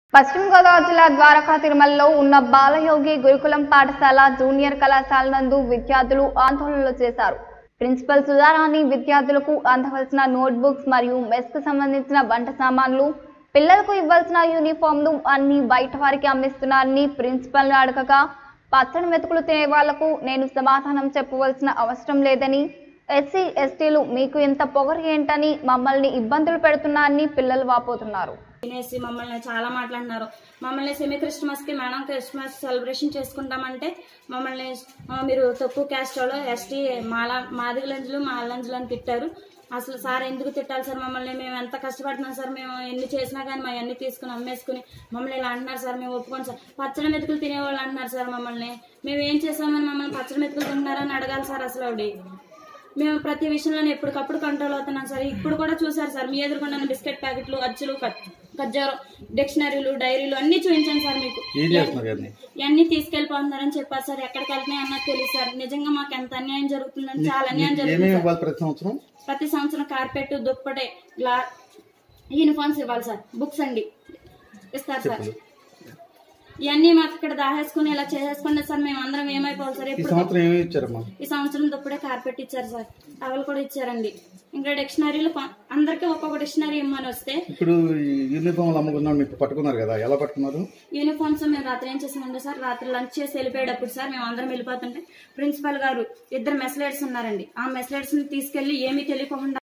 పశ్చిమ గోదావరి జిల్లా ద్వారకా తిరుమలలో ఉన్న బాలయోగి గురుకులం పాఠశాల జూనియర్ కళాశాల నందు విద్యార్థులు ఆందోళనలు చేశారు. ప్రిన్సిపల్ సుధారాణి విద్యార్థులకు అందవలసిన నోట్బుక్స్ మరియు మెస్ కు సంబంధించిన వంట సామాన్లు, పిల్లలకు ఇవ్వాల్సిన యూనిఫామ్లు అన్ని బయట వారికి అమ్మిస్తున్నారని ప్రిన్సిపల్ అడగగా, పచ్చడి మెతుకులు తినే వాళ్లకు నేను సమాధానం చెప్పవలసిన అవసరం లేదని, ఎస్సీ ఎస్టీలు మీకు ఎంత పొగరు ఏంటని మమ్మల్ని ఇబ్బందులు పెడుతున్నారని పిల్లలు వాపోతున్నారు. తినేసి మమ్మల్ని చాలా మాట్లాడినారు. మమ్మల్ని సెమీ క్రిస్మస్ కి మేడం క్రిస్మస్ సెలబ్రేషన్ చేసుకుంటామంటే మమ్మల్ని మీరు తక్కువ క్యాస్ట్ వాళ్ళు ఎస్టీ మాదిగ లంజులు మాలంజులు అని తిట్టారు. అసలు సార్ ఎందుకు తిట్టాలి సార్ మమ్మల్ని? మేము ఎంత కష్టపడుతున్నాం సార్, మేము ఎన్ని చేసినా కానీ మా అన్ని తీసుకుని అమ్మేసుకుని మమ్మల్ని ఇలా అంటున్నారు సార్. మేము ఒప్పుకోండి సార్. పచ్చడి మెతుకులు తినేవాళ్ళు అంటున్నారు సార్ మమ్మల్ని. మేము ఏం చేసామని మమ్మల్ని పచ్చడి మెతుకులు తింటున్నారని అడగాలి సార్. అసలు ఆవిడ మేము ప్రతి విషయంలో ఎప్పటికప్పుడు కంట్రోల్ అవుతున్నాం సార్. ఇప్పుడు కూడా చూసారు సార్, మీ ఎదురుకుండా బిస్కెట్ ప్యాకెట్లు, అచ్చులు, ఖజ్జారు, డిక్షనరీలు, డైరీలు అన్ని చూపించాను సార్. మీకు ఇవన్నీ తీసుకెళ్లిపోతున్నారని చెప్పారు సార్. ఎక్కడికి వెళ్తున్నాయి అన్నది తెలియదు సార్. నిజంగా మాకు ఎంత అన్యాయం జరుగుతుందని చాలా అన్యాయం జరుగుతుంది. ప్రతి సంవత్సరం కార్పెట్, దుప్పటే, యూనిఫామ్స్ ఇవ్వాలి సార్. బుక్స్ అండి ఇస్తారు సార్. ఇవన్నీ మాకు ఇక్కడ దాహేసుకుని ఇలా చేసేసుకున్నా సార్. మేము అందరం ఏమైపోవాలి సార్? ఈ సంవత్సరం దుప్పుడే కార్పెట్ ఇచ్చారు సార్. టవల్ కూడా ఇచ్చారండి. ఇంకా డిక్షనరీలు అందరికి ఒక్కొక్క డిక్షనరీ ఇమ్మని వస్తే ఇప్పుడు యూనిఫామ్ పట్టుకున్నారు కదా, ఎలా పట్టుకున్నారు? యూనిఫామ్స్ మేము రాత్రి ఏం చేసామంటే సార్, రాత్రి లంచ్ చేసి వెళ్ళిపోయేటప్పుడు సార్ మేము అందరం వెళ్ళిపోతుంటే ప్రిన్సిపల్ గారు 2 మెస్లైడ్స్ ఉన్నారండి. ఆ మెస్లైడ్స్ ని తీసుకెళ్లి ఏమీ తెలియకుండా